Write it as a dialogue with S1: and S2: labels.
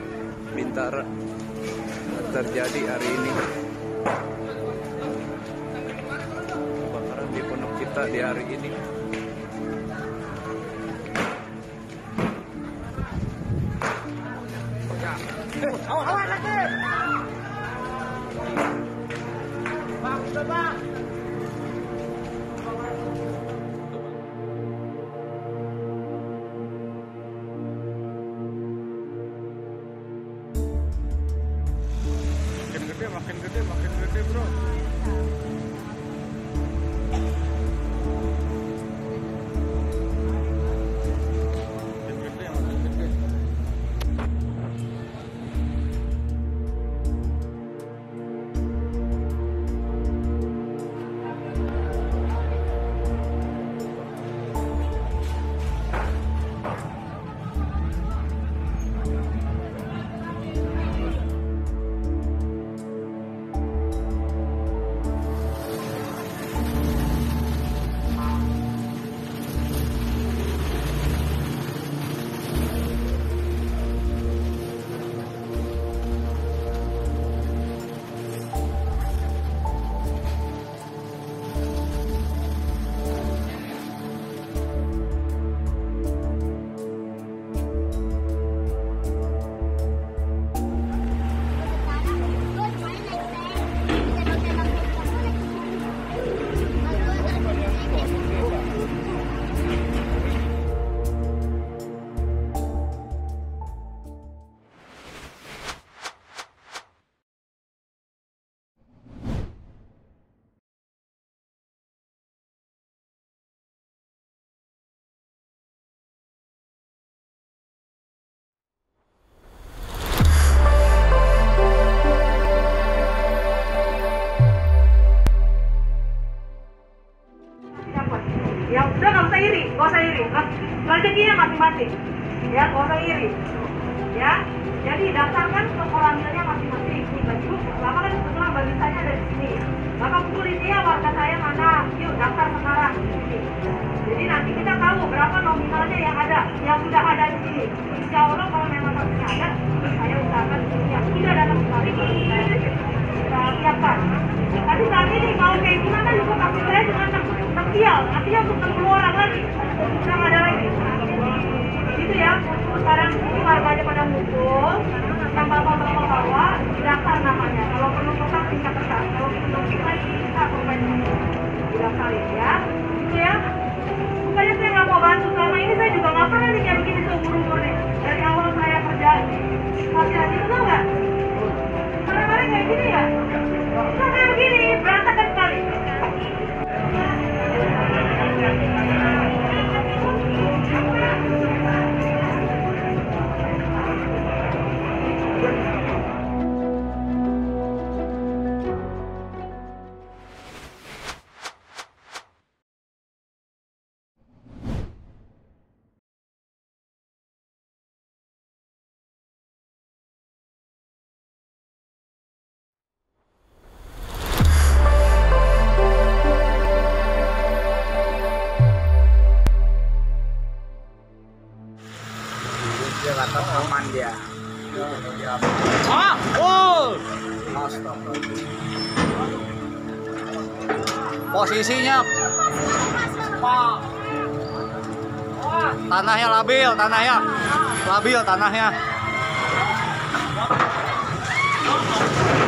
S1: Bintara terjadi hari ini. Kebakaran di Pondok Cita di hari ini.
S2: Awas lagi. Bang, udah bang. Makin gede bro. Ya udah nggak usah iri, rezekinya masing-masing, ya nggak usah iri, ya. Jadi daftarkan ke formulir masing-masing. Ibu, bapak kan kebetulan barisannya ada di sini. Bapak kumpulin dia warga saya mana, yuk daftar sekarang di sini. Jadi nanti kita tahu berapa nominalnya yang ada, yang sudah ada di sini. Insya Allah kalau memang harusnya ada, saya usahakan yang tidak datang sekali kita siapkan. Tapi saat ini kalau kayak gimana juga kaki saya cuma terkial, artinya untuk 60 orang lagi, udah nggak ada lagi. Gitu ya. Sekarang ini warganya pada ngumpul, yang bapak-bapak bawa didaftar namanya. Kalau perlu pesan tingkat pesan, kalau perlu kita korban didaftarin ya. Gitu ya. Bukannya saya nggak mau bantu, selama ini saya juga nggak pernah nih kayak begini seumur-umur nih. Dari awal saya kerja di hati-hati itu tau nggak? Kemarin kayak gini ya. Nah, kayak begini, berantakan sekali.
S3: Dia kata aman dia.
S1: Posisinya tanahnya labil, tanahnya.